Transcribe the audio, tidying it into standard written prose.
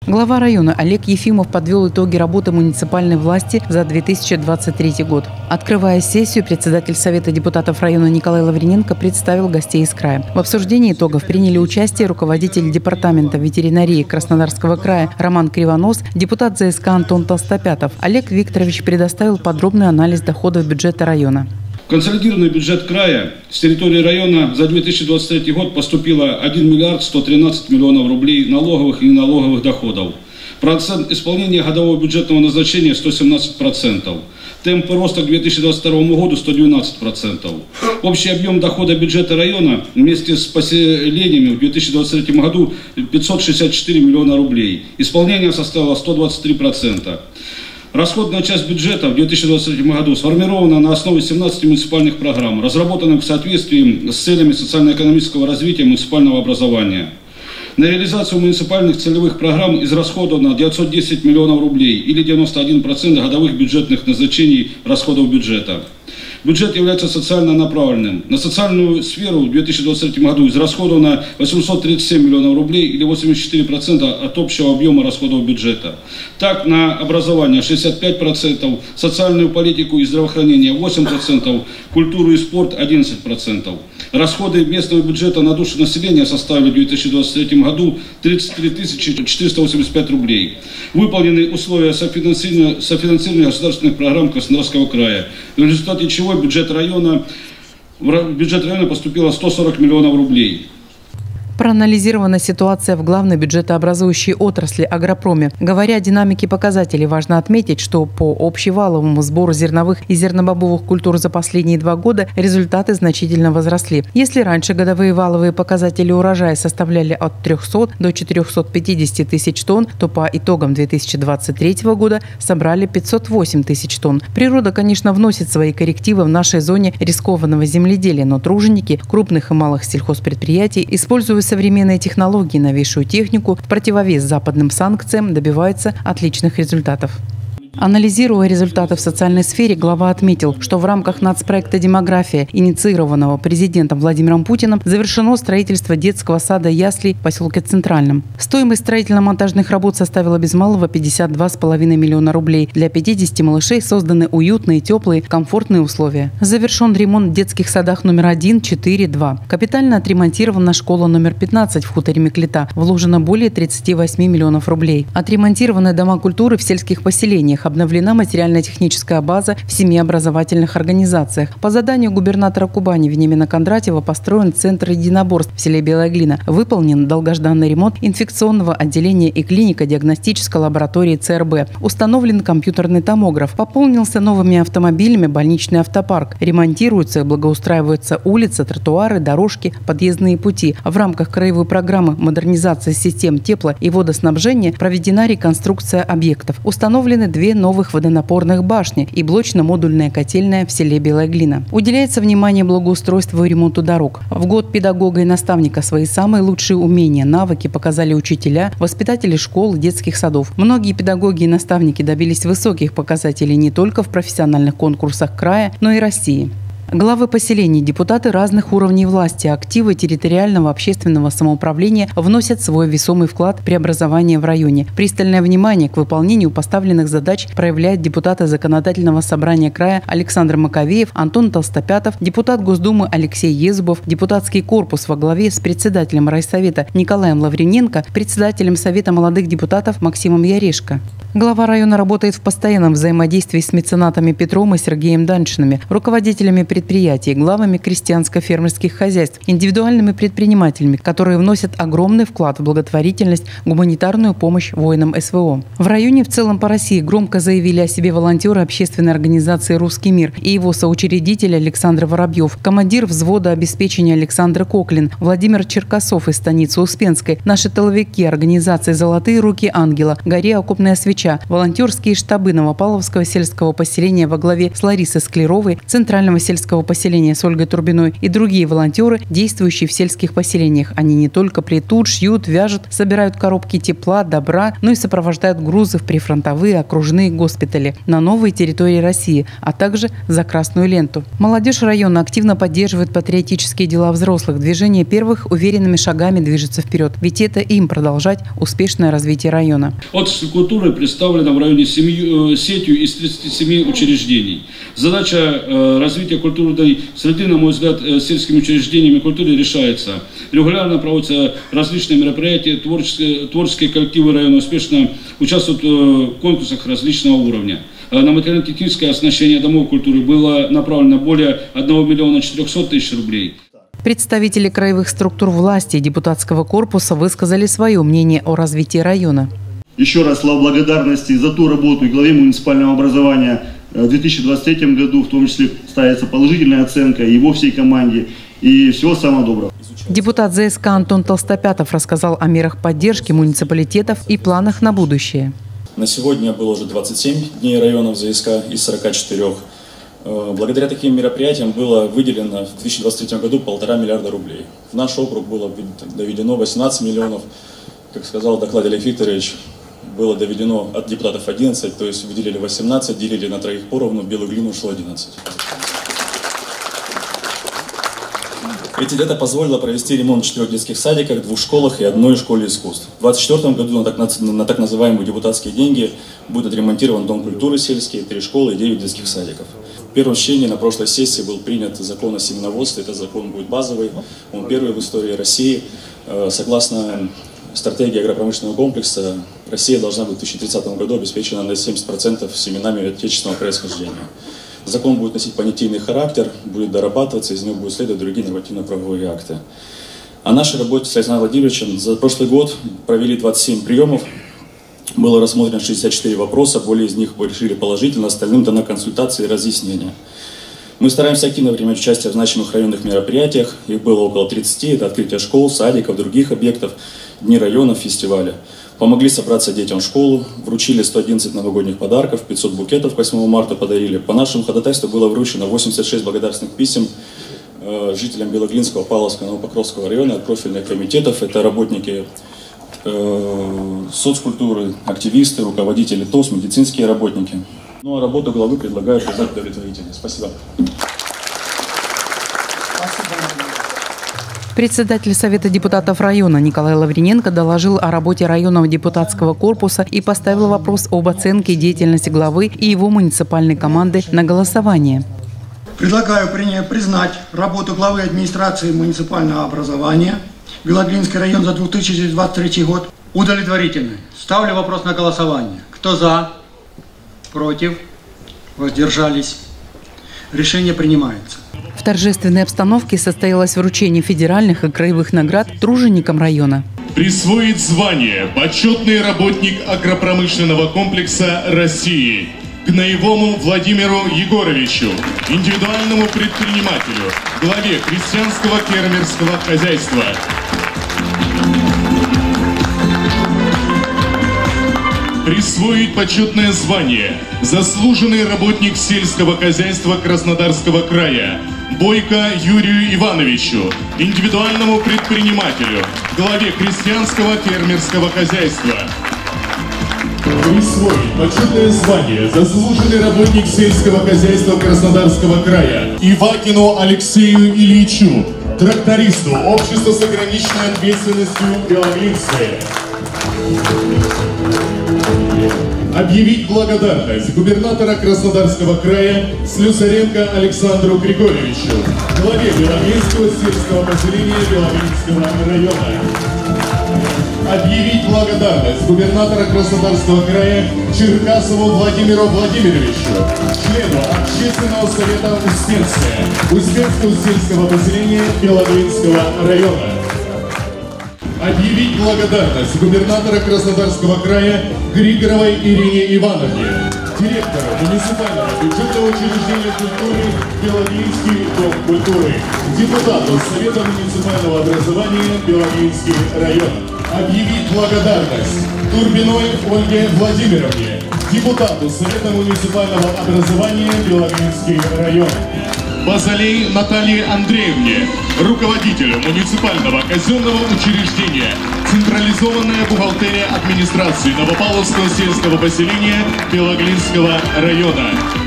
Глава района Олег Ефимов подвел итоги работы муниципальной власти за 2023 год. Открывая сессию, председатель Совета депутатов района Николай Лавриненко представил гостей из края. В обсуждении итогов приняли участие руководитель департамента ветеринарии Краснодарского края Роман Кривонос, депутат ЗСК Антон Толстопятов. Олег Викторович предоставил подробный анализ доходов бюджета района. В консолидированный бюджет края с территории района за 2023 год поступило 1 миллиард 113 миллионов рублей налоговых и неналоговых доходов. Процент исполнения годового бюджетного назначения 117%. Темпы роста к 2022 году 112%. Общий объем дохода бюджета района вместе с поселениями в 2023 году 564 миллиона рублей. Исполнение составило 123%. Расходная часть бюджета в 2023 году сформирована на основе 17 муниципальных программ, разработанных в соответствии с целями социально-экономического развития муниципального образования. На реализацию муниципальных целевых программ израсходовано 910 миллионов рублей или 91% годовых бюджетных назначений расходов бюджета. Бюджет является социально направленным. На социальную сферу в 2023 году израсходовано 837 миллионов рублей или 84% от общего объема расходов бюджета. Так, на образование 65%, социальную политику и здравоохранение 8%, культуру и спорт 11%. Расходы местного бюджета на душу населения составили в 2023 году 33 485 рублей. Выполнены условия софинансирования государственных программ Краснодарского края, в результате чего в бюджет района поступило 140 миллионов рублей. Проанализирована ситуация в главной бюджетообразующей отрасли агропроме. Говоря о динамике показателей, важно отметить, что по общеваловому сбору зерновых и зернобобовых культур за последние 2 года результаты значительно возросли. Если раньше годовые валовые показатели урожая составляли от 300 до 450 тысяч тонн, то по итогам 2023 года собрали 508 тысяч тонн. Природа, конечно, вносит свои коррективы в нашей зоне рискованного земледелия, но труженики крупных и малых сельхозпредприятий, используя современные технологии, новейшую технику, в противовес западным санкциям добиваются отличных результатов. Анализируя результаты в социальной сфере, глава отметил, что в рамках нацпроекта «Демография», инициированного президентом Владимиром Путиным, завершено строительство детского сада яслей в поселке Центральном. Стоимость строительно-монтажных работ составила без малого 52,5 миллиона рублей. Для 50 малышей созданы уютные, теплые, комфортные условия. Завершен ремонт в детских садах номер 1, 4, 2. Капитально отремонтирована школа номер 15 в хуторе Меклита. Вложено более 38 миллионов рублей. Отремонтированы дома культуры в сельских поселениях. Обновлена материально-техническая база в 7 образовательных организациях. По заданию губернатора Кубани Вениамина Кондратьева построен центр единоборств в селе Белая Глина. Выполнен долгожданный ремонт инфекционного отделения и клинико-диагностической лаборатории ЦРБ. Установлен компьютерный томограф. Пополнился новыми автомобилями больничный автопарк. Ремонтируются и благоустраиваются улицы, тротуары, дорожки, подъездные пути. В рамках краевой программы модернизации систем тепло- и водоснабжения проведена реконструкция объектов. Установлены 2 новых водонапорных башни и блочно-модульная котельная в селе Белая Глина. Уделяется внимание благоустройству и ремонту дорог. В год педагога и наставника свои самые лучшие умения, навыки показали учителя, воспитатели школ и детских садов. Многие педагоги и наставники добились высоких показателей не только в профессиональных конкурсах края, но и России. Главы поселений, депутаты разных уровней власти, активы территориального общественного самоуправления вносят свой весомый вклад в преобразование в районе. Пристальное внимание к выполнению поставленных задач проявляют депутаты Законодательного собрания края Александр Маковеев, Антон Толстопятов, депутат Госдумы Алексей Езубов, депутатский корпус во главе с председателем райсовета Николаем Лавриненко, председателем Совета молодых депутатов Максимом Ярешко. Глава района работает в постоянном взаимодействии с меценатами Петром и Сергеем Даньшинами, руководителями предприятий, главами крестьянско-фермерских хозяйств, индивидуальными предпринимателями, которые вносят огромный вклад в благотворительность, гуманитарную помощь воинам СВО. В районе в целом по России громко заявили о себе волонтеры общественной организации «Русский мир» и его соучредитель Александр Воробьев, командир взвода обеспечения Александр Коклин, Владимир Черкасов из станицы Успенской, наши тыловики организации «Золотые руки ангела», «Гори окопная свеча», волонтерские штабы Новопавловского сельского поселения во главе с Ларисой Склеровой, Центрального сельского сельского поселения с Ольгой Турбиной и другие волонтеры, действующие в сельских поселениях. Они не только плетут, шьют, вяжут, собирают коробки тепла, добра, но и сопровождают грузы в прифронтовые, окружные госпитали на новые территории России, а также за красную ленту. Молодежь района активно поддерживает патриотические дела взрослых. Движение первых уверенными шагами движется вперед, ведь это им продолжать успешное развитие района. Отрасль культуры представлена в районе сетью из 37 учреждений. Задача развития культурной среды, на мой взгляд, сельскими учреждениями культуры решается. Регулярно проводятся различные мероприятия, творческие коллективы района успешно участвуют в конкурсах различного уровня. На материально-техническое оснащение домов культуры было направлено более 1 миллиона 400 тысяч рублей. Представители краевых структур власти и депутатского корпуса высказали свое мнение о развитии района. Еще раз слова благодарности за ту работу главе муниципального образования в 2023 году, в том числе ставится положительная оценка его всей команде. И всего самого доброго. Депутат ЗСК Антон Толстопятов рассказал о мерах поддержки муниципалитетов и планах на будущее. На сегодня было уже 27 дней районов ЗСК из 44. Благодаря таким мероприятиям было выделено в 2023 году 1,5 миллиарда рублей. В наш округ было доведено 18 миллионов. Как сказал в докладе Олег Викторович, было доведено от депутатов 11, то есть выделили 18, делили на троих поровну, в Белую Глину ушло 11. Это позволило провести ремонт 4 детских садиках, 2 школах и 1 школе искусств. В 2024 году на так называемые депутатские деньги будет отремонтирован Дом культуры сельский, 3 школы и 9 детских садиков. В первом чтении на прошлой сессии был принят закон о семеноводстве. Этот закон будет базовый, он первый в истории России. Согласно стратегии агропромышленного комплекса, Россия должна быть в 2030 году обеспечена на 70% семенами отечественного происхождения. Закон будет носить понятийный характер, будет дорабатываться, из него будут следовать другие нормативно-правовые акты. О нашей работе с Александром Владимировичем за прошлый год провели 27 приемов, было рассмотрено 64 вопроса, более из них решили положительно, остальным дана консультация и разъяснения. Мы стараемся активно принимать участие в значимых районных мероприятиях, их было около 30, это открытие школ, садиков, других объектов, дни районов, фестиваля. Помогли собраться детям в школу, вручили 111 новогодних подарков, 500 букетов к 8 марта подарили. По нашему ходатайству было вручено 86 благодарственных писем жителям Белоглинского, Павловского, Новопокровского района от профильных комитетов. Это работники соцкультуры, активисты, руководители ТОС, медицинские работники. Ну а работу главы предлагаю признать удовлетворительной. Спасибо. Председатель Совета депутатов района Николай Лавриненко доложил о работе районного депутатского корпуса и поставил вопрос об оценке деятельности главы и его муниципальной команды на голосование. Предлагаю признать работу главы администрации муниципального образования Белоглинский район за 2023 год удовлетворительной. Ставлю вопрос на голосование. Кто за? Против? Воздержались? Решение принимается. В торжественной обстановке состоялось вручение федеральных и краевых наград труженикам района. Присвоить звание «Почетный работник агропромышленного комплекса России» Гноевому Владимиру Егоровичу, индивидуальному предпринимателю, главе крестьянского фермерского хозяйства. Присвоить почетное звание «Заслуженный работник сельского хозяйства Краснодарского края» Бойко Юрию Ивановичу, индивидуальному предпринимателю, главе крестьянского фермерского хозяйства. Присвоить почетное звание «Заслуженный работник сельского хозяйства Краснодарского края» Ивакину Алексею Ильичу, трактористу общества с ограниченной ответственностью Белоглинское. Объявить благодарность губернатора Краснодарского края Слюсаренко Александру Григорьевичу, главе Белоглинского сельского поселения Белоглинского района. Объявить благодарность губернатора Краснодарского края Черкасову Владимиру Владимировичу, члену Общественного совета Успенского сельского поселения Белоглинского района. Объявить благодарность губернатора Краснодарского края Григоровой Ирине Ивановне, директору муниципального бюджетного учреждения культуры Белоглинский дом культуры, депутату Совета муниципального образования Белоглинский район. Объявить благодарность Турбиной Ольге Владимировне, депутату Совета муниципального образования Белоглинский район. Базалей Наталье Андреевне, руководителю муниципального казенного учреждения «Централизованная бухгалтерия администрации Новопавловского сельского поселения Белоглинского района».